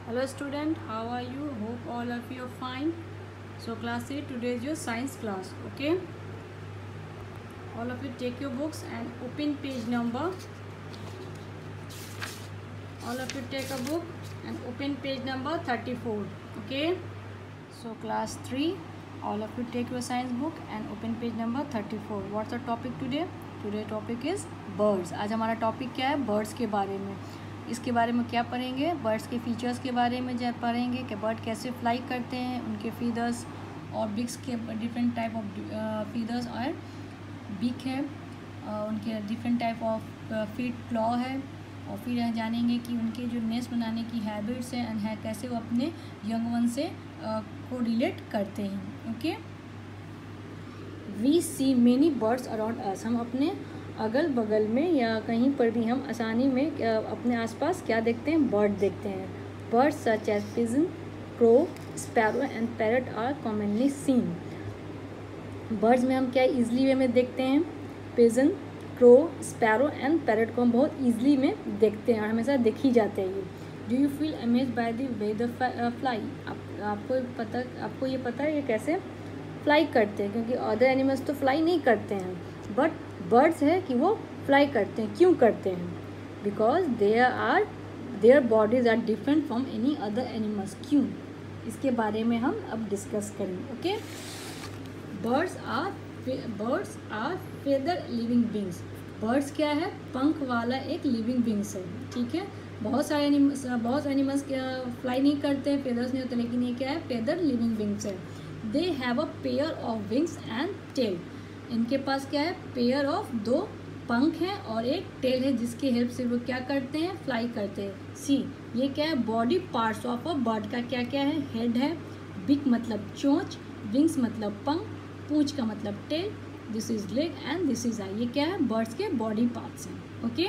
Hello student, how are you? Hope all of you are fine. So class 8, today is your science class, okay? All of you take your books and open page number. All of you take a book and open page number 34, okay? So class 3, all of you take your science book and open page number 34. What's the topic today? Today topic is birds. आज हमारा topic क्या है? Birds के बारे में. इसके बारे में क्या पढ़ेंगे? बर्ड्स के फीचर्स के बारे में पढ़ेंगे कि बर्ड कैसे फ्लाई करते हैं, उनके फीदर्स और बिग्स के डिफरेंट टाइप ऑफ फीदर्स और बिग है, उनके different type of feet claw है, और फिर जानेंगे कि उनके जो नेस्ट बनाने की हैबिट्स हैं कैसे वो अपने यंग वन से को रिलेट करते हैं. Okay, we see many birds around us. हम अपने अगल बगल में या कहीं पर भी हम आसानी में अपने आसपास क्या देखते हैं? बर्ड देखते हैं. Birds such as pigeon, crow, sparrow and parrot are commonly seen. Birds में हम क्या इजली वे में देखते हैं? Pigeon, crow, sparrow and parrot को हम बहुत ईजिली में देखते हैं और हमेशा देखी जाते हैं. ये do you feel amaze by the way the fly. आपको ये पता है ये कैसे फ्लाई करते हैं? क्योंकि अदर एनिमल्स तो फ्लाई नहीं करते हैं, बट बर्ड्स है कि वो फ्लाई करते हैं. क्यों करते हैं? Because their bodies are different from any other animals. क्यों? इसके बारे में हम अब डिस्कस करेंगे. Okay, birds are feather living beings. Birds क्या है? पंख वाला एक लिविंग बींग्स है. ठीक है, बहुत एनिमल्स क्या फ्लाई नहीं करते हैं, फेदर्स नहीं होते, लेकिन ये क्या है? फेदर लिविंग बींग्स है. They have a pair of wings and tail. इनके पास क्या है? पेयर ऑफ दो पंख हैं और एक टेल है, जिसकी हेल्प से वो क्या करते हैं? फ्लाई करते हैं. सी, ये क्या है? Body parts of a bird का क्या क्या है? हेड है, बिक मतलब चोंच, विंग्स मतलब पंख, पूंछ का मतलब tail, this is leg and this is eye. ये क्या है? बर्ड्स के बॉडी पार्ट्स हैं. Okay,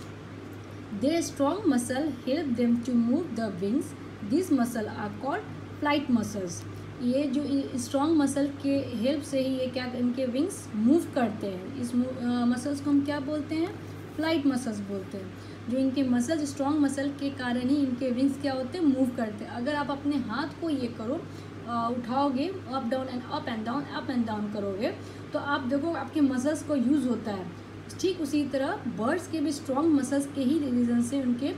their strong muscle help them to move the wings. This muscle are called flight muscles. ये जो स्ट्रॉन्ग मसल के हेल्प से ही ये क्या इनके विंग्स मूव करते हैं. इस मसल्स को हम क्या बोलते हैं? फ्लाइट मसल्स बोलते हैं. जो इनके मसल्स स्ट्रॉन्ग मसल के कारण ही इनके विंग्स क्या होते हैं? मूव करते हैं. अगर आप अपने हाथ को ये करो, उठाओगे, अप एंड डाउन करोगे, तो आप देखो आपके मसल्स को यूज़ होता है. ठीक उसी तरह बर्ड्स के भी स्ट्रॉन्ग मसल्स के ही रीज़न से उनके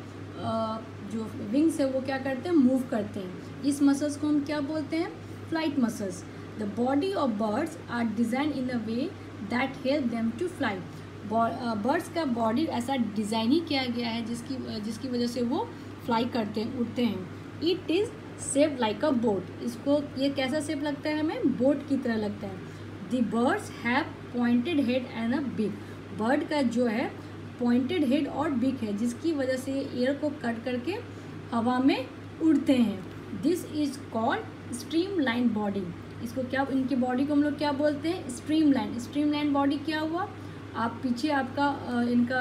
जो विंग्स है वो क्या करते हैं? मूव करते हैं. इस मसल्स को हम क्या बोलते हैं? Flight muscles. The body of birds are design in a way that help them to fly. Birds का बॉडी ऐसा डिज़ाइन ही किया गया है जिसकी वजह से वो फ्लाई करते हैं, उड़ते हैं. It is shape like a boat. इसको ये कैसा शेप लगता है? हमें बोट की तरह लगता है. The birds have pointed head and a beak. Bird का जो है पॉइंटेड हेड और बिग है, जिसकी वजह से एयर को कट करके हवा में उड़ते हैं. This is called streamline body. इसको क्या, इनकी बॉडी को हम लोग क्या बोलते हैं? स्ट्रीमलाइन. स्ट्रीमलाइन बॉडी क्या हुआ? आप पीछे आपका इनका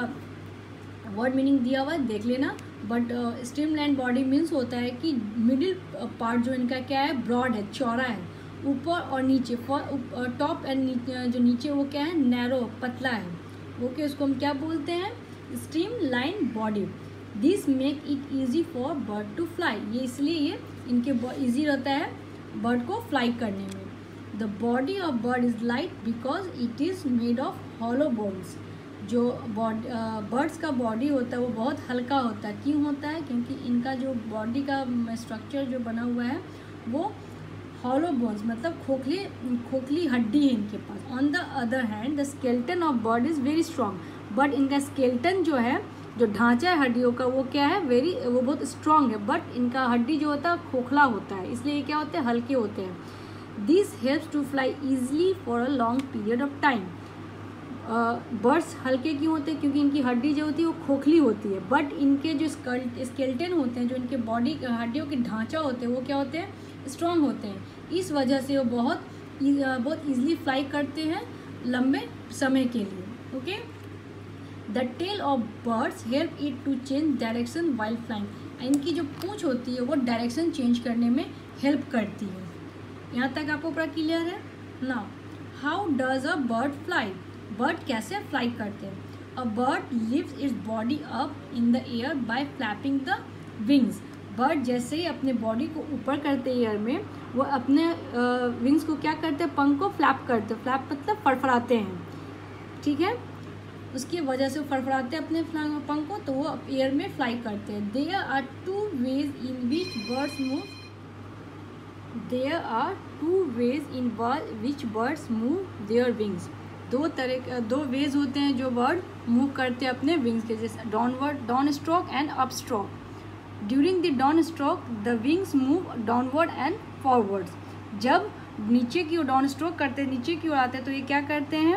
वर्ड मीनिंग दिया हुआ है, देख लेना. बट स्ट्रीमलाइन बॉडी मीन्स होता है कि मिडिल पार्ट जो इनका क्या है? ब्रॉड है, चौड़ा है. ऊपर और नीचे, टॉप एंड जो नीचे वो क्या है? नैरो, पतला है. ओके, उसको हम क्या बोलते हैं? Streamline body. This make it easy for bird to fly. ये इसलिए ये इनके ईजी रहता है बर्ड को फ्लाई करने में. The body of bird is light because it is made of hollow bones. जो बर्ड्स का बॉडी होता है वो बहुत हल्का होता है. क्यों होता है? क्योंकि इनका जो बॉडी का स्ट्रक्चर जो बना हुआ है वो हॉलो बोन्स मतलब खोखली हड्डी है इनके पास. On the other hand the skeleton of bird is very strong. But इनका स्केलेटन जो है, जो ढांचा है हड्डियों का, वो क्या है? वो बहुत स्ट्रॉन्ग है. बट इनका हड्डी जो होता है खोखला होता है, इसलिए ये क्या होते हैं? हल्के होते हैं. This helps to fly easily for a long period of time. Birds हल्के क्यों होते हैं? क्योंकि इनकी हड्डी जो होती है वो खोखली होती है. बट इनके जो स्केलेटन होते हैं, जो इनके बॉडी हड्डियों के ढांचा होते हैं, वो क्या होते हैं? स्ट्रॉन्ग होते हैं. इस वजह से वो बहुत ईजिली फ्लाई करते हैं लंबे समय के लिए. Okay, the tail of birds help it to change direction while flying. इनकी जो पूंछ होती है वो डायरेक्शन चेंज करने में हेल्प करती है. यहाँ तक आपको पूरा क्लियर है ना? How does a bird fly. Bird कैसे फ्लाई करते हैं? A bird lifts its body up in the air by flapping the wings. Bird जैसे ही अपने बॉडी को ऊपर करते हैं एयर में, वो अपने विंग्स को क्या करते हैं, पंख को फ्लैप करते हैं। फ्लैप मतलब फड़फड़ाते हैं, ठीक है, उसकी वजह से वो फड़फड़ाते हैं अपने पंख को, तो वो एयर में फ्लाई करते हैं। There are two ways in which birds move, there are two ways in which birds move their wings. दो वेज होते हैं जो बर्ड मूव करते हैं अपने विंग्स के, जैसे down stroke and up stroke. During the down stroke the wings move downward and forwards. जब नीचे की ओर डाउन स्ट्रोक करते हैं, नीचे की ओर आते हैं, तो ये क्या करते हैं,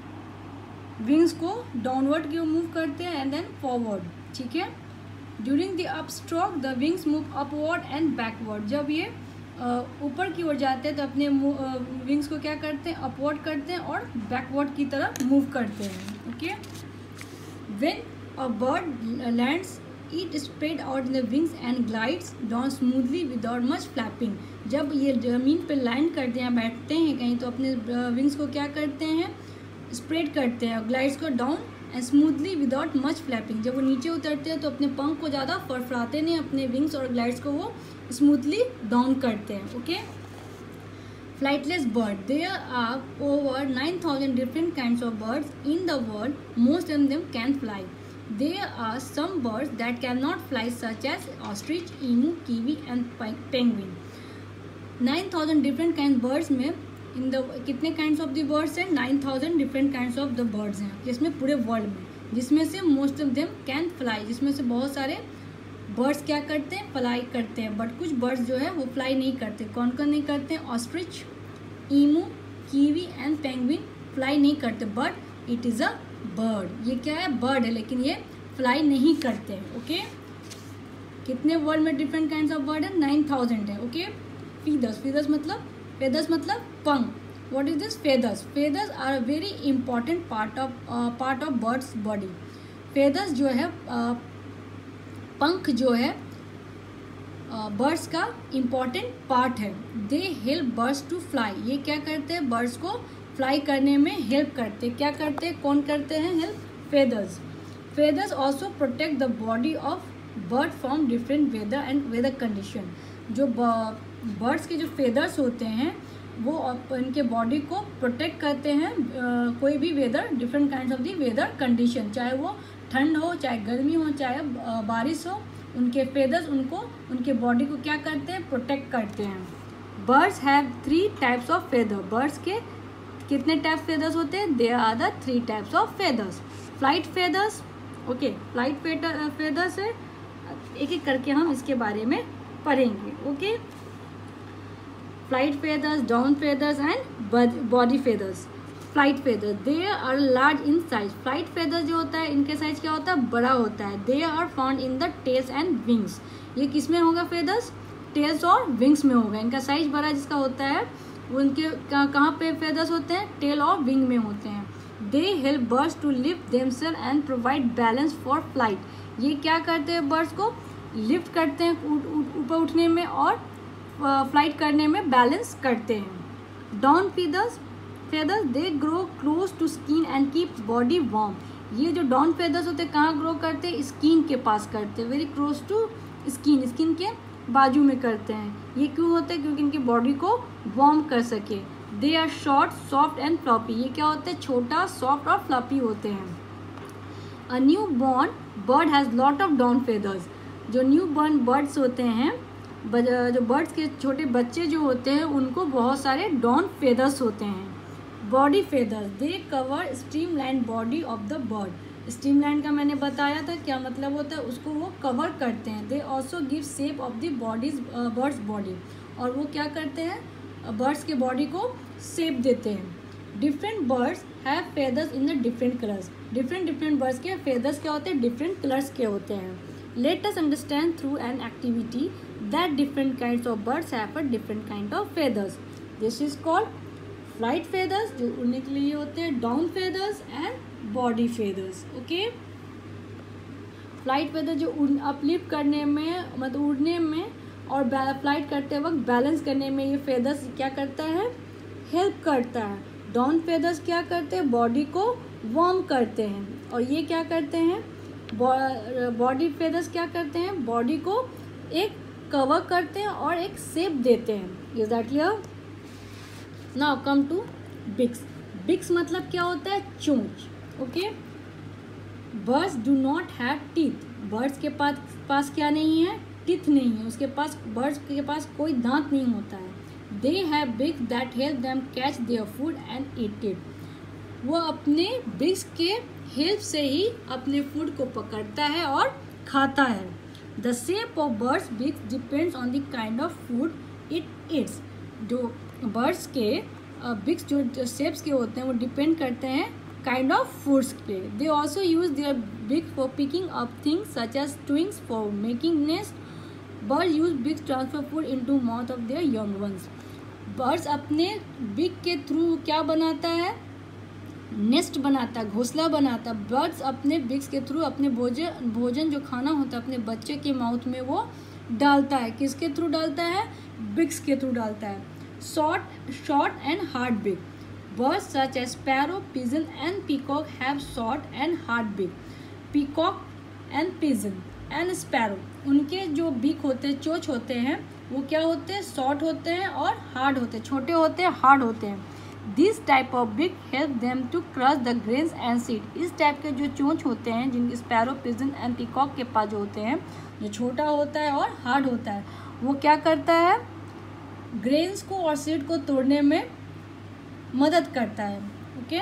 विंग्स को डाउनवर्ड की ओर मूव करते हैं एंड देन फॉरवर्ड, ठीक है। During the up stroke the wings move upward and backward. जब ये ऊपर की ओर जाते हैं तो अपने विंग्स को क्या करते हैं, अपवर्ड करते हैं और बैकवर्ड की तरफ मूव करते हैं, okay. When a bird lands it spread out the wings and glides down smoothly without much flapping. जब ये ज़मीन पर लैंड करते हैं, बैठते हैं कहीं, तो अपने विंग्स को क्या करते हैं, स्प्रेड करते हैं, ग्लाइड्स को down and smoothly without much flapping. जब वो नीचे उतरते हैं तो अपने पंख को ज़्यादा फड़फड़ाते नहीं, अपने विंग्स और ग्लाइड्स को वो स्मूथली डाउन करते हैं, okay. Flightless bird, there are over 9000 different kinds of birds in the world, most of them can fly. There are some birds that cannot fly such as ostrich, emu, kiwi and penguin. 9000 different kinds birds में in the कितने kinds of the birds हैं, 9000 different kinds of the birds हैं, जिसमें पूरे world में, जिसमें से most of them can fly, जिसमें से बहुत सारे बर्ड्स क्या करते हैं, फ्लाई करते हैं, बट कुछ बर्ड्स जो है वो फ्लाई नहीं करते। कौन कौन नहीं करते हैं, ostrich, emu, kiwi and penguin fly नहीं करते, but it is a bird. ये क्या है, बर्ड है, लेकिन ये फ्लाई नहीं करते हैं, ओके। कितने वर्ल्ड में डिफरेंट काइंड्स ऑफ बर्ड है, 9000 है, ओके। फीदर्स मतलब पंख। What is this, feathers are a very important part of birds body. Feathers जो है, पंख जो है बर्ड्स का इम्पॉर्टेंट पार्ट है। They help birds to fly. ये क्या करते हैं, बर्ड्स को फ्लाई करने में हेल्प करते हैं। क्या करते हैं, कौन करते हैं help, feathers also protect the body of bird from different weather and weather condition. जो बर्ड्स के जो फेदर्स होते हैं वो इनके बॉडी को प्रोटेक्ट करते हैं कोई भी weather, different kinds of the weather condition, चाहे वो ठंड हो, चाहे गर्मी हो, चाहे बारिश हो, उनके फेदर्स उनके बॉडी को क्या करते हैं, प्रोटेक्ट करते हैं। Birds have 3 types of feather. Birds के कितने टाइप फेदर्स होते हैं, there are the 3 types of feathers. Flight feathers, okay, flight feathers है, एक एक करके हम इसके बारे में पढ़ेंगे, ओके। Flight feathers, down feathers and body feathers. Flight feather, they are large in size. Flight feather जो होता है, इनके साइज क्या होता है, बड़ा होता है। They are found in the tails and wings. ये किस में होगा फेदर्स, टेल्स और विंग्स में होगा। इनका साइज बड़ा जिसका होता है वो इनके कहाँ पे फेदर्स होते हैं, टेल और विंग में होते हैं। They help birds to lift themselves and provide balance for flight. ये क्या करते हैं, बर्ड्स को लिफ्ट करते हैं ऊपर उठने में और फ्लाइट करने में बैलेंस करते हैं। Down feathers they grow close to skin and keep body warm. ये जो डाउन फेदर्स होते हैं कहाँ ग्रो करते हैं, स्किन के पास करते हैं, वेरी क्लोज टू स्किन के बाजू में करते हैं। ये क्यों होते हैं, क्योंकि इनकी बॉडी को वार्म कर सके। They are short, soft and floppy. ये क्या होते हैं, छोटा, सॉफ्ट और फ्लॉपी होते हैं। A new born bird has lot of down feathers. जो न्यू बॉर्न बर्ड्स होते हैं, जो बर्ड्स के छोटे बच्चे जो होते हैं, उनको बहुत सारे डाउन फेदर्स होते हैं। Body feathers, they cover streamline body of the bird. Streamline का मैंने बताया था क्या मतलब होता है, उसको वो कवर करते हैं। They also give shape of the birds body. और वो क्या करते हैं, बर्ड्स के बॉडी को शेप देते हैं। Different birds have feathers in the different colours. Different birds के फेदर्स क्या होते हैं, डिफरेंट कलर्स के होते हैं। Let us understand through an activity that different kinds of birds have a different kind of feathers. This is called flight feathers, जो उड़ने के लिए होते हैं, down feathers and body feathers, okay. Flight feather जो अपलिफ्ट करने में, मतलब उड़ने में और फ्लाइट करते वक्त बैलेंस करने में ये फेदर्स क्या करता है, हेल्प करता है। डाउन फेदर्स क्या करते हैं, बॉडी को वार्म करते हैं। और ये क्या करते हैं, बॉडी फेदर्स क्या करते हैं, बॉडी को एक कवर करते हैं और एक शेप देते हैं। Is that clear? Now come to beaks. Beaks मतलब क्या होता है? चोंच। Okay, birds do not have teeth. Birds के पास क्या नहीं है? टीथ नहीं है, उसके पास, बर्ड्स के पास कोई दांत नहीं होता है। They have beaks that help them catch their food and eat it. वो अपने बिक्स के हेल्प से ही अपने फूड को पकड़ता है और खाता है। The shape of birds beaks depends on the kind of food it eats. जो बर्ड्स के बिक्स जो शेप्स के होते हैं वो डिपेंड करते हैं काइंड ऑफ फूड्स पे। They also use their beak for picking up things such as twigs for making nest. Birds use beaks transfer food into mouth of their young ones. Birds अपने beak के through क्या बनाता है? Nest बनाता है, घोंसला बनाता है। बर्ड्स अपने बिक्स के थ्रू अपने भोजन जो खाना होता है अपने बच्चे के माउथ में वो डालता है। किसके थ्रू डालता है? बिक्स के थ्रू डालता है। Short and hard beak. Birds such as sparrow, pigeon and peacock have short and hard beak. Peacock and pigeon and sparrow, उनके जो बीक होते हैं, चोंच होते हैं, वो क्या होते हैं? शॉर्ट होते हैं और हार्ड होते हैं, छोटे होते हैं, हार्ड होते हैं। This type of beak help them to crush the grains and seed. इस टाइप के जो चोंच होते हैं, जिनके स्पैरो, पिजन एंड पीकॉक के पास जो होते हैं, जो छोटा होता है और हार्ड होता है, वो क्या करता है? ग्रेन्स को और सीड को तोड़ने में मदद करता है। Okay,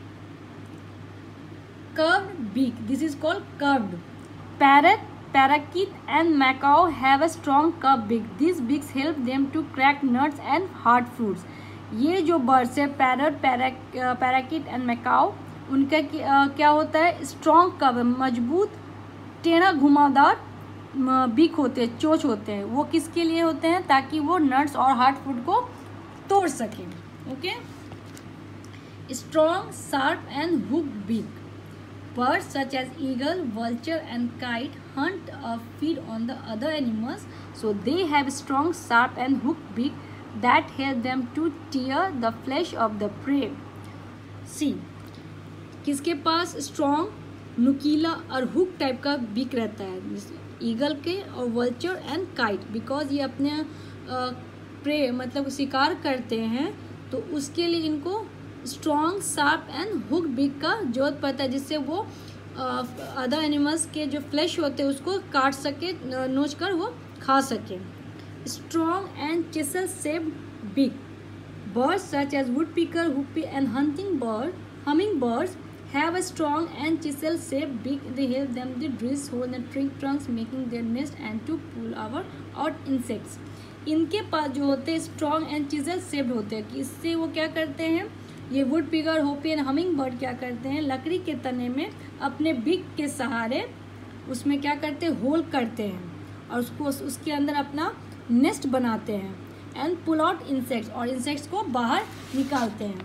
curved beak, this is called curved. Parrot, parakeet and macaw have a strong curved beak. This beaks help them to crack nuts and hard fruits. ये जो बर्ड्स है, पैरट, पैराकीट एंड मैकाओ, उनका क्या होता है? Strong curve, मजबूत टेढ़ा घुमावदार बीक होते हैं, चोंच होते हैं। वो किसके लिए होते हैं? ताकि वो नट्स और हार्ड फ्रूट को तोड़ सकें। Okay, strong, sharp and hooked beak. Birds such as eagle, vulture and kite hunt or feed on the other animals, so they have strong, sharp and hooked beak that help them to tear the flesh of the prey. See, किसके पास strong, नुकीला और hook type का beak रहता है? Eagle के और vulture and kite, because ये अपने प्रे मतलब शिकार करते हैं, तो उसके लिए इनको strong, sharp and hook beak का जरूरत पड़ता है, जिससे वो अदर एनिमल्स के जो फ्लैश होते हैं उसको काट सके, नोच कर वो खा सके। Strong and chisel shaped beak. Birds such as woodpecker, hoopoe and humming birds have a strong and chisel shaped beak. They help them to drill hole in the tree trunks, making their nest and to pull out insects. इनके पास जो होते हैं strong and chisel shaped होते हैं, कि इससे वो क्या करते हैं? ये woodpecker, hoopoe and humming bird क्या करते हैं? लकड़ी के तने में अपने बिक के सहारे उसमें क्या करते हैं? होल करते हैं और उसको उसके अंदर अपना नेस्ट बनाते हैं। एंड पुल आउट इंसेक्ट्स, और इंसेक्ट्स को बाहर निकालते हैं।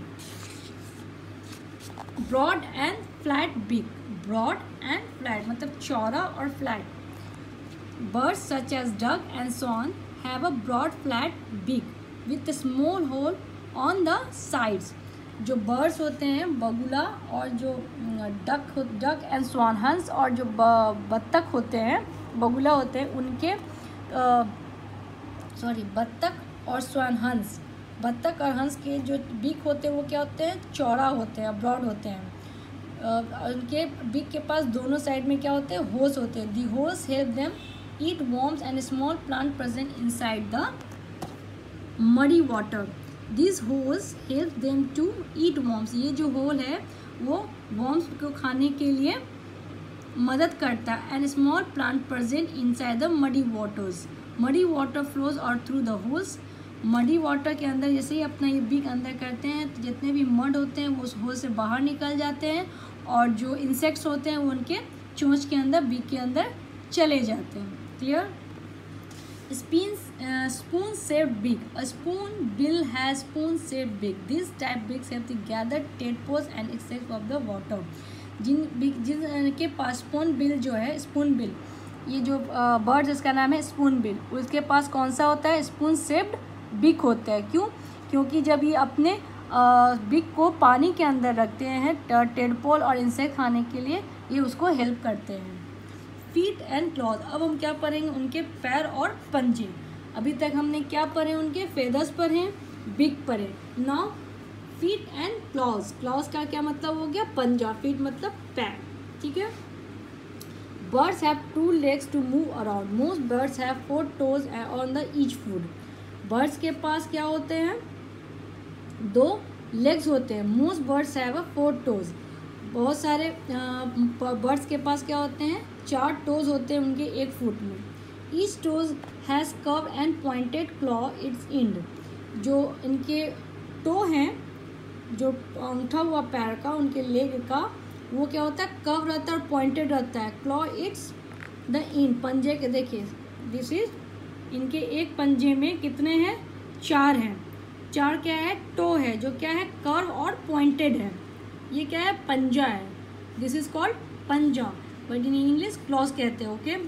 Broad and flat beak. Broad and flat मतलब चौड़ा और flat. Birds such as duck and swan have a broad flat beak with a small hole on the sides. जो birds होते हैं, बगुला और जो डक एंड स्वान, हंस और जो बत्तख होते हैं, बगुला होते हैं, उनके बत्तख और स्वान, हंस, बत्तख और हंस के जो बीक होते हैं वो क्या होते हैं? चौड़ा होते हैं, ब्रॉड होते हैं। उनके बीक के पास दोनों साइड में क्या होते हैं? होल्स होते हैं। The holes help them eat worms and small plant present inside the muddy water. This holes help them to eat worms. ये जो होल है वो वॉर्म्स को खाने के लिए मदद करता है। And small plant present inside the muddy waters. Muddy water flows और through the holes. Muddy water के अंदर जैसे ही अपना ये बीक अंदर करते हैं तो जितने भी मड होते हैं वो उस होल से बाहर निकल जाते हैं, और जो इंसेक्ट्स होते हैं वो उनके चोंच के अंदर, बीक के अंदर चले जाते हैं। Clear? spoon shaped beak. A spoon bill has spoon shaped beak. This type beaks have to gather tadpoles and insects of the water. जिनके पास स्पून बिल जो है, स्पून बिल, ये जो बर्ड जिसका नाम है स्पून बिल, उसके पास कौन सा होता है? स्पून शेप्ड बिक होता है। क्यों? क्योंकि जब ये अपने बिक को पानी के अंदर रखते हैं टेडपोल और इंसेक्ट खाने के लिए, ये उसको हेल्प करते हैं। Feet and claws. अब हम क्या पढ़ेंगे, उनके पैर और पंजे। अभी तक हमने क्या पढ़े, उनके फेदर्स पढ़े, बिग पढ़े। Now feet and claws. Claws का क्या मतलब हो गया, पंजा। फीट मतलब पैर, ठीक है। Birds have 2 legs to move around. Most birds have 4 toes on the each foot. Birds के पास क्या होते हैं, 2 legs होते हैं। Most birds have 4 toes। बहुत सारे बर्ड्स के पास क्या होते हैं, 4 toes होते हैं उनके एक फुट में। Each toes has curve and pointed claw its end. जो इनके टो हैं, जो अंगूठा हुआ पैर का, उनके लेग का, वो क्या होता है, कर्व रहता है और पॉइंटेड रहता है। Claw its the end. पंजे के देखिए, दिस इज, इनके एक पंजे में कितने हैं, 4 हैं। 4 क्या है, टो है, जो क्या है, कर्व और पॉइंटेड है। ये क्या है, पंजा है। दिस इज कॉल्ड पंजा, बट इन इंग्लिश क्लॉज कहते हैं, okay.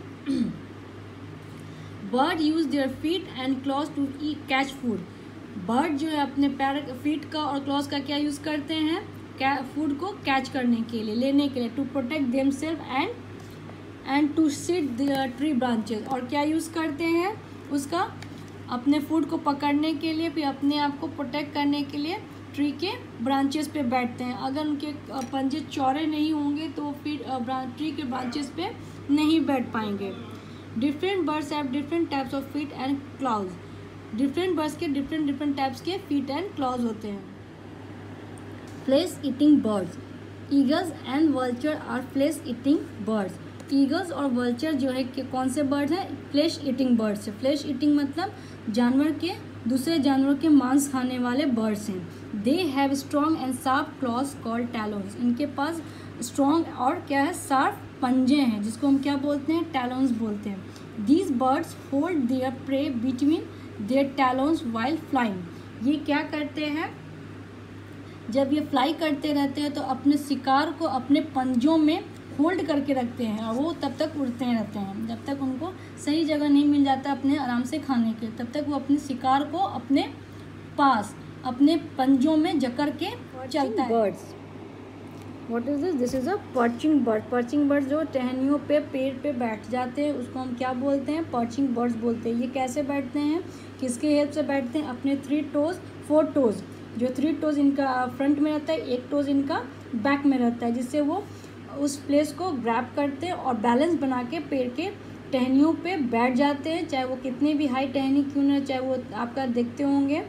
Bird use their feet and claws to catch food. Bird जो है अपने पैर, फीट का और क्लॉज का क्या यूज करते हैं, फूड को कैच करने के लिए, लेने के लिए। To protect themselves and to sit the tree branches. और क्या यूज़ करते हैं उसका, अपने फूड को पकड़ने के लिए, फिर अपने आप को प्रोटेक्ट करने के लिए ट्री के ब्रांचेस पे बैठते हैं। अगर उनके पंजे चौड़े नहीं होंगे तो फिर ट्री के ब्रांचेस पे नहीं बैठ पाएंगे। Different birds have different types of feet and claws. Different birds के डिफरेंट टाइप्स के फीट एंड क्लॉज होते हैं। Flesh eating birds. Eagles and vulture are flesh eating birds. Eagles और वल्चर जो है कि कौन से बर्ड हैं, फ्लेश ईटिंग बर्ड्स है। फ्लेश ईटिंग मतलब जानवर के, दूसरे जानवरों के मांस खाने वाले बर्ड्स हैं। They have strong and sharp claws called talons. इनके पास स्ट्रॉन्ग और क्या है, शार्प पंजे हैं, जिसको हम क्या बोलते हैं, टैलोन्स बोलते हैं। These birds hold their prey between their talons while flying. ये क्या करते हैं, जब ये फ्लाई करते रहते हैं तो अपने शिकार को अपने पंजों में होल्ड करके रखते हैं, और वो तब तक उड़ते रहते हैं जब तक उनको सही जगह नहीं मिल जाता अपने आराम से खाने के, तब तक वो अपने शिकार को अपने पास अपने पंजों में जकड़ के चलता है। Birds, what is this, this is a perching bird. Perching bird जो टहनियों पे, पेड़ पे बैठ जाते हैं, उसको हम क्या बोलते हैं, पर्चिंग बर्ड्स बोलते हैं। ये कैसे बैठते हैं, किसके हेल्प से बैठते हैं, अपने 3 टोज 4 टोज। जो 3 टोज इनका फ्रंट में रहता है, 1 टोज इनका बैक में रहता है, जिससे वो उस प्लेस को ग्रैब करते हैं और बैलेंस बना के पेड़ के टहनियों पे बैठ जाते हैं। चाहे वो कितनी भी हाई टहनी क्यों ना, चाहे वो आपका देखते होंगे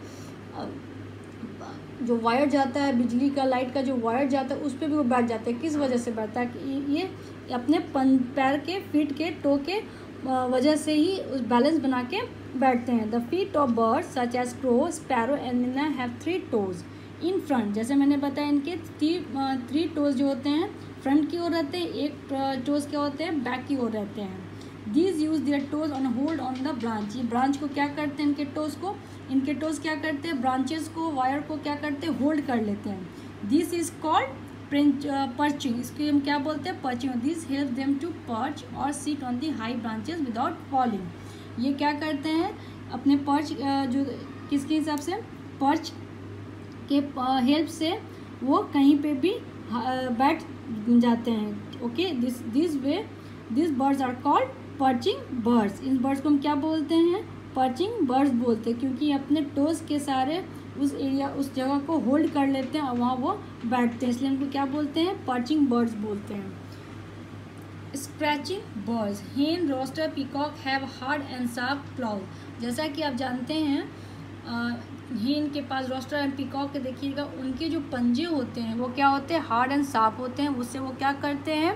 जो वायर जाता है, बिजली का, लाइट का जो वायर जाता है, उस पर भी वो बैठ जाते हैं। किस वजह से बैठता है, कि ये अपने पैर के, फीट के, टो के वजह से ही उस बैलेंस बना के बैठते हैं। The feet of birds such as crow, sparrow and myna have 3 toes in front. जैसे मैंने बताया, इनके 3 टोज जो होते हैं फ्रंट की ओर रहते हैं, 1 टोज क्या होते हैं, बैक की ओर रहते हैं। These use their toes on hold on the branch. ये ब्रांच को क्या करते हैं, इनके टोज क्या करते हैं, ब्रांचेस को, वायर को क्या करते हैं, होल्ड कर लेते हैं। This is called perching. इसके हम क्या बोलते हैं, perching. This help them to perch और sit on the high branches without falling. ये क्या करते हैं, अपने पर्च जो किसके हिसाब से, पर्च के हेल्प से वो कहीं पे भी बैठ जाते हैं। Okay, this birds are called perching birds. इन बर्ड्स को हम क्या बोलते हैं, पर्चिंग बर्ड्स बोलते हैं, क्योंकि अपने टोज के सारे उस एरिया, उस जगह को होल्ड कर लेते हैं और वहाँ वो बैठते हैं, इसलिए उनको क्या बोलते हैं, पर्चिंग बर्ड्स बोलते हैं। Scratching birds. Hen, rooster, peacock have hard and sharp claws. जैसा कि आप जानते हैं, हेन के पास, रोस्टर एंड पीकॉक के देखिएगा, उनके जो पंजे होते हैं वो क्या होते हैं, हार्ड एंड शार्प होते हैं। उससे वो क्या करते हैं,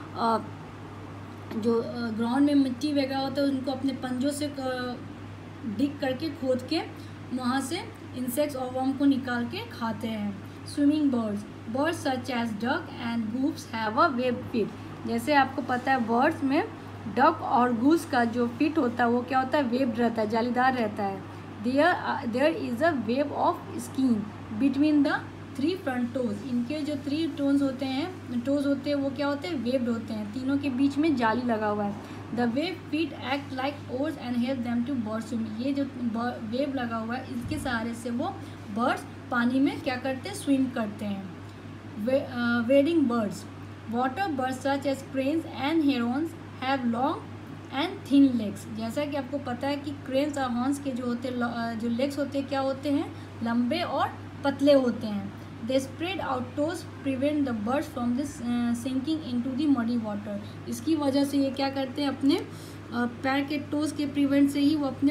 जो ग्राउंड में मिट्टी वगैरह होता है उनको अपने पंजों से डिग करके, खोद के वहाँ से इंसेक्ट्स और वर्म को निकाल के खाते हैं। Swimming birds. Birds such as duck and गूप्स हैव अ वेब फीट। जैसे आपको पता है, बर्ड्स में डक और गूस का जो फीट होता है वो क्या होता है, वेब्ड रहता है, जालीदार रहता है। There is a web of skin between the 3 front toes. इनके जो 3 टोज होते हैं वो क्या होते हैं, वेब्ड होते हैं, तीनों के बीच में जाली लगा हुआ है। The web feet act like oars and help them to bird swim. ये जो वेब लगा हुआ है, इसके सहारे से वो बर्ड्स पानी में क्या करते हैं, स्विम करते हैं। Wading birds. Water birds such as cranes and herons have long and thin legs. जैसा कि आपको पता है कि क्रेन्स और हॉर्न्स के जो होते हैं, जो लेग्स होते हैं क्या होते हैं, लंबे और पतले होते हैं। They spread out toes prevent the birds from this sinking into the muddy water. इसकी वजह से ये क्या करते हैं, अपने पैर के टोज के प्रिवेंट से ही वो अपने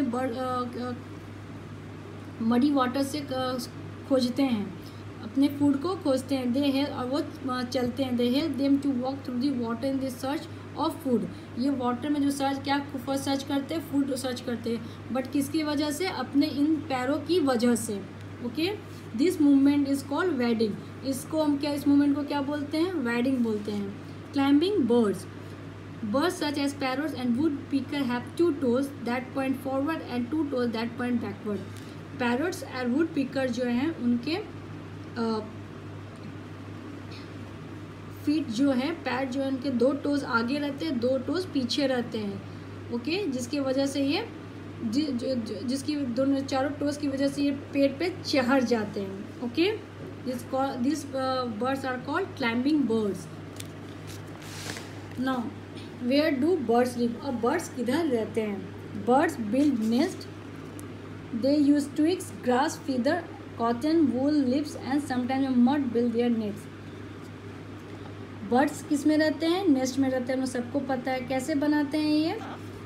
मडी वाटर से खोजते हैं, अपने फूड को खोजते हैं। दे हेल्प, और वो चलते हैं। They help them to walk through the water in the search of food. ये वाटर में जो सर्च क्या फर्स्ट सर्च करते हैं, फूड सर्च करते हैं, बट किसकी वजह से, अपने इन पैरों की वजह से। Okay, this movement is called wading. इसको हम क्या, इस मूवमेंट को क्या बोलते हैं, वेडिंग बोलते हैं। Climbing birds, birds such as parrots and woodpecker have 2 toes that point forward and 2 toes that point backward. Parrots और वुडपीकर जो हैं उनके फीट जो है, पैर जो है उनके 2 टोज आगे रहते हैं, 2 टोज पीछे रहते हैं। ओके, जिसकी वजह से ये जिसकी दोनों चारों टोज की वजह से ये पेड़ पे चढ़ जाते हैं। Okay, this birds are called climbing birds. Now where do birds live? अब बर्ड्स किधर रहते हैं? Birds build nest, they use twigs, grass, feather, cotton, wool, leaves and sometimes mud build their nest. Birds किस में रहते हैं? Nest में रहते हैं, हमें सबको पता है। कैसे बनाते हैं ये?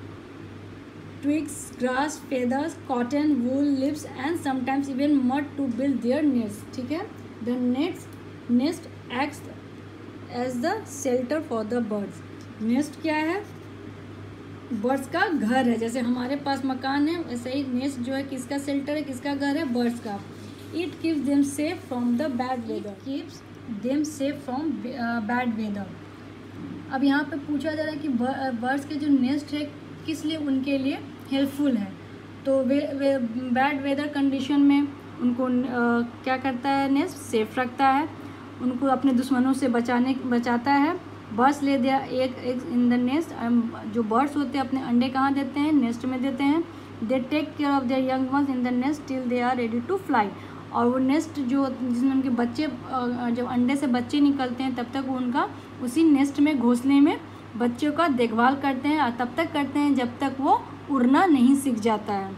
Twigs, grass, feathers, cotton, wool, leaves and sometimes even mud to build their nest. ठीक है, the nest acts as the shelter for the birds. Nest क्या है? बर्ड्स का घर है। जैसे हमारे पास मकान है, वैसे ही नेस्ट जो है किसका शेल्टर है, किसका घर है? बर्ड्स का। It keeps them safe from the bad weather, keeps them safe from bad weather. अब यहाँ पे पूछा जा रहा है कि बर्ड्स के जो नेस्ट है किस लिए उनके लिए हेल्पफुल है। तो वे बैड वेदर कंडीशन में उनको क्या करता है? नेस्ट सेफ रखता है, उनको अपने दुश्मनों से बचाता है। बर्ड्स ले दिया एक इन द नेस्ट। जो बर्ड्स होते हैं अपने अंडे कहाँ देते हैं? नेस्ट में देते हैं। They take care of their young ones in the nest till they are ready to fly. और वो नेस्ट जो जिसमें उनके बच्चे, जब अंडे से बच्चे निकलते हैं तब तक वो उनका उसी नेस्ट में, घोंसले में बच्चों का देखभाल करते हैं, और तब तक करते हैं जब तक वो उड़ना नहीं सीख जाता है।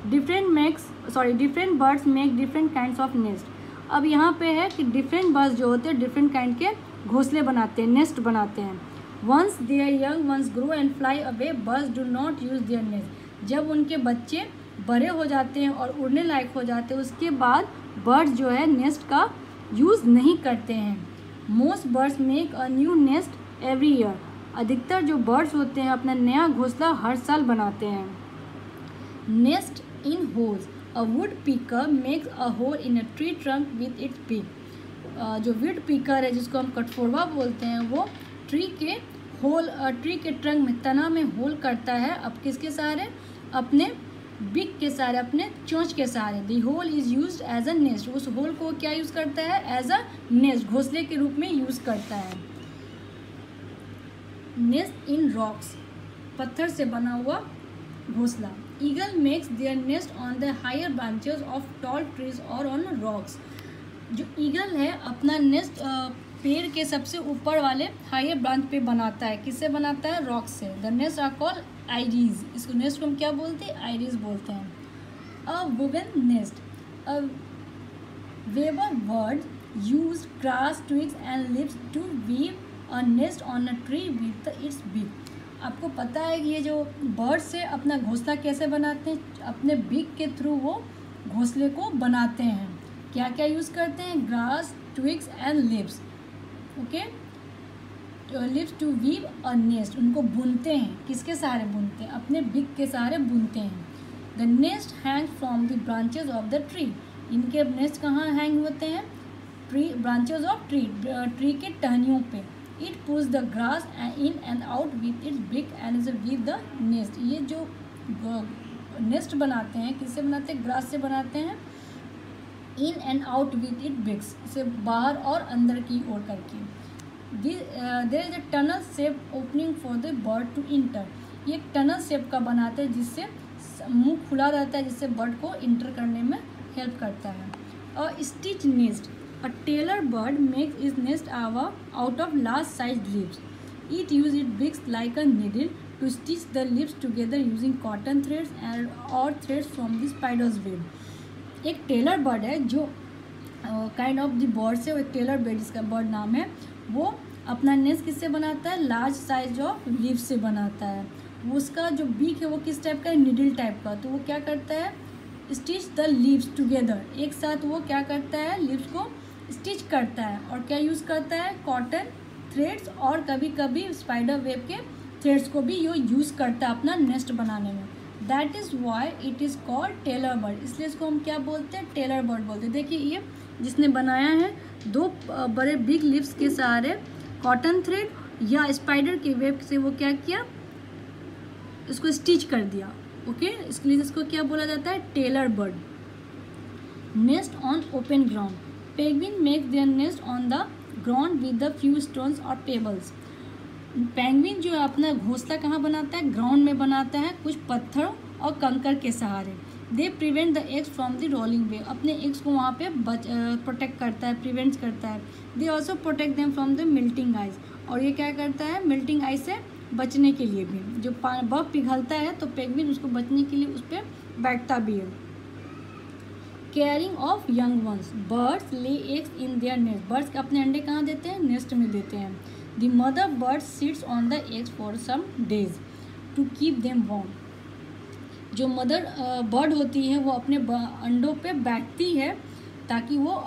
Different birds make different kinds of nest. अब यहाँ पे है कि डिफरेंट बर्ड्स जो होते हैं डिफरेंट काइंड के घोंसले बनाते हैं, नेस्ट बनाते हैं। Once their young ones grow and fly away, birds do not use their nest. जब उनके बच्चे बड़े हो जाते हैं और उड़ने लायक हो जाते हैं, उसके बाद बर्ड्स जो है नेस्ट का यूज़ नहीं करते हैं। Most birds make a new nest every year. अधिकतर जो बर्ड्स होते हैं अपना नया घोंसला हर साल बनाते हैं। Nest in holes, a woodpecker makes a hole in a tree trunk with its beak. जो वुड पीकर है, जिसको हम कठफोड़वा बोलते हैं, वो ट्री के ट्रंक में, तना में होल करता है। अब किसके सहारे? अपने बिक के सहारे, अपने चोंच के सहारे। The hole is used as a nest. उस होल को क्या यूज़ करता है? एज अ नेस्ट, घोंसले के रूप में यूज़ करता है। नेस्ट इन रॉक्स, पत्थर से बना हुआ घोंसला। Eagle makes their nest on the higher branches of tall trees और ऑन रॉक्स। जो ईगल है अपना नेस्ट पेड़ के सबसे ऊपर वाले हायर ब्रांच पे बनाता है। किससे बनाता है? रॉक से। The nest are called eyries. इसको नेस्ट को हम क्या बोलते हैं? आइरीज बोलते हैं। A woven nest, a weaver bird use grass, twigs and leaves to weave a nest on a tree with its beak. आपको पता है कि ये जो बर्ड से अपना घोंसला कैसे बनाते हैं? अपने बीक के थ्रू वो घोंसले को बनाते हैं। क्या क्या यूज़ करते हैं? Grass, twigs and leaves. Okay, leaves to weave a nest. उनको बुनते हैं, किसके सहारे बुनते हैं? अपने बिक के सहारे बुनते हैं। The nest hang from the branches of the tree. इनके नेस्ट कहाँ हैंग होते हैं? Tree, branches of tree, tree के टहनियों पे। It push the grass in and out with its beak and is weave the nest. ये जो nest बनाते हैं किससे बनाते हैं? ग्रास से बनाते हैं। In and out with it beaks, इसे बाहर और अंदर की ओर करके। There is a tunnel shape opening for the bird to enter. ये एक टनल शेप का बनाते हैं जिससे मुंह खुला रहता है, जिससे बर्ड को इंटर करने में हेल्प करता है। A stitch nest, a tailor bird makes is nest out of large size leaves. It use its beaks like a needle to stitch the leaves together using cotton threads or threads from the spider's web. एक tailor bird है जो kind of the bird है, एक tailor bird जिसका bird नाम है, वो अपना नेस्ट किससे बनाता है, लार्ज साइज ऑफ लीव से बनाता है। उसका जो बीक है वो किस टाइप का है, निडल टाइप का। तो वो क्या करता है, स्टिच द लीव्स टुगेदर, एक साथ वो क्या करता है, लीव्स को स्टिच करता है। और क्या यूज़ करता है, कॉटन थ्रेड्स और कभी कभी स्पाइडर वेब के थ्रेड्स को भी ये यूज़ करता है अपना नेस्ट बनाने में। That is why it is called tailor bird, इसलिए इसको हम क्या बोलते हैं, टेलर बर्ड बोलते हैं। देखिए ये जिसने बनाया है, दो बड़े बिग लिप्स के सहारे कॉटन थ्रेड या स्पाइडर के वेब से वो क्या किया, इसको स्टिच कर दिया। ओके, इसके लिए इसको क्या बोला जाता है, tailor bird. Nest on open ground, penguin make their nest on the ground with the few stones और पेबल्स। पेंगुइन जो है अपना घोंसला कहाँ बनाता है, ग्राउंड में बनाता है, कुछ पत्थरों और कंकर के सहारे। They prevent the eggs from the rolling wave, अपने एग्स को वहाँ पे प्रोटेक्ट करता है, प्रिवेंट करता है। They also protect them from the melting ice, और ये क्या करता है, मेल्टिंग आइस से बचने के लिए भी, जो बर्फ पिघलता है तो पेंगुइन उसको बचने के लिए उस पर बैठता भी है। Caring of young ones, birds lay eggs in their nest, birds अपने अंडे कहाँ देते हैं, नेस्ट में देते हैं। The mother bird sits on the eggs for some days to keep them warm, जो मदर बर्ड होती है वो अपने अंडों पे बैठती है ताकि वो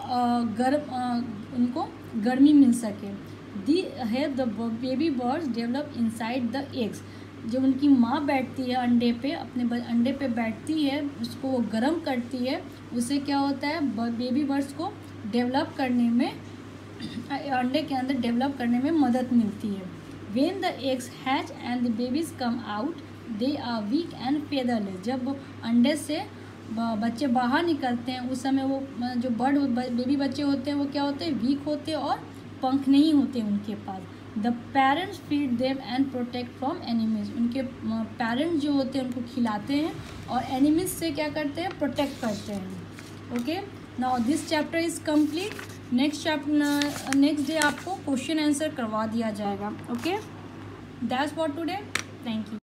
उनको गर्मी मिल सके। They have the baby birds develop inside the eggs, जब उनकी माँ बैठती है अंडे पे, अपने अंडे पे बैठती है, उसको वो गर्म करती है, उससे क्या होता है, बेबी बर्ड्स को डेवलप करने में, अंडे के अंदर डेवलप करने में मदद मिलती है। When the eggs hatch and the babies come out they are weak and featherless, जब अंडे से बच्चे बाहर निकलते हैं उस समय वो जो बेबी बच्चे होते हैं वो क्या होते हैं, वीक होते हैं और पंख नहीं होते उनके पास। The parents feed them and protect from enemies, उनके पेरेंट्स जो होते हैं उनको खिलाते हैं और एनिमीज से क्या करते हैं, प्रोटेक्ट करते हैं। Okay, now this chapter is complete. Next day आपको क्वेश्चन आंसर करवा दिया जाएगा। Okay, that's for today, thank you.